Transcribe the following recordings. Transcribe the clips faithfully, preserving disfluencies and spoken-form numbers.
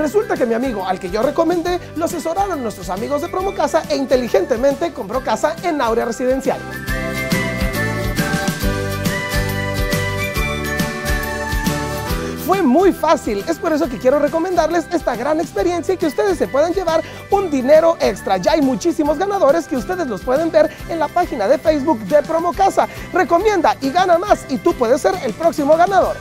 Resulta que mi amigo al que yo recomendé lo asesoraron nuestros amigos de Promocasa e inteligentemente compró casa en Aurea Residencial. Fue muy fácil, es por eso que quiero recomendarles esta gran experiencia y que ustedes se puedan llevar un dinero extra. Ya hay muchísimos ganadores que ustedes los pueden ver en la página de Facebook de Promocasa. Recomienda y gana más y tú puedes ser el próximo ganador.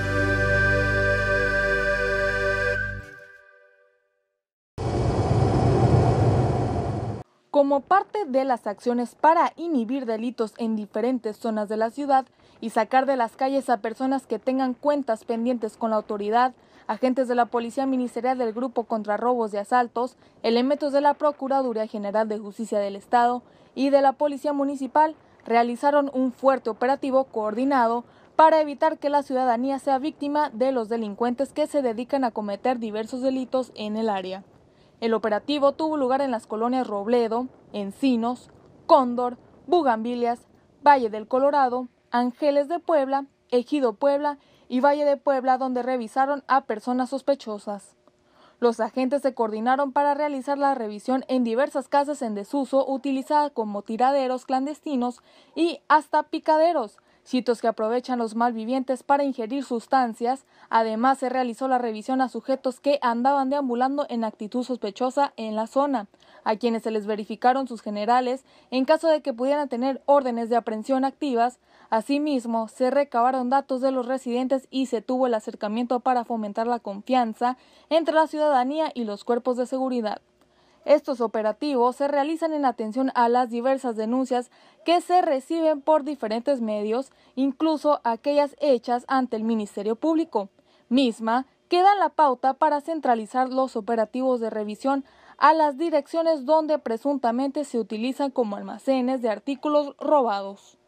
Como parte de las acciones para inhibir delitos en diferentes zonas de la ciudad y sacar de las calles a personas que tengan cuentas pendientes con la autoridad, agentes de la Policía Ministerial del Grupo contra Robos y Asaltos, elementos de la Procuraduría General de Justicia del Estado y de la Policía Municipal realizaron un fuerte operativo coordinado para evitar que la ciudadanía sea víctima de los delincuentes que se dedican a cometer diversos delitos en el área. El operativo tuvo lugar en las colonias Robledo, Encinos, Cóndor, Bugambilias, Valle del Colorado, Ángeles de Puebla, Ejido Puebla y Valle de Puebla, donde revisaron a personas sospechosas. Los agentes se coordinaron para realizar la revisión en diversas casas en desuso utilizadas como tiraderos clandestinos y hasta picaderos, sitios que aprovechan los malvivientes para ingerir sustancias. Además, se realizó la revisión a sujetos que andaban deambulando en actitud sospechosa en la zona, a quienes se les verificaron sus generales en caso de que pudieran tener órdenes de aprehensión activas. Asimismo, se recabaron datos de los residentes y se tuvo el acercamiento para fomentar la confianza entre la ciudadanía y los cuerpos de seguridad. Estos operativos se realizan en atención a las diversas denuncias que se reciben por diferentes medios, incluso aquellas hechas ante el Ministerio Público, misma que dan la pauta para centralizar los operativos de revisión a las direcciones donde presuntamente se utilizan como almacenes de artículos robados.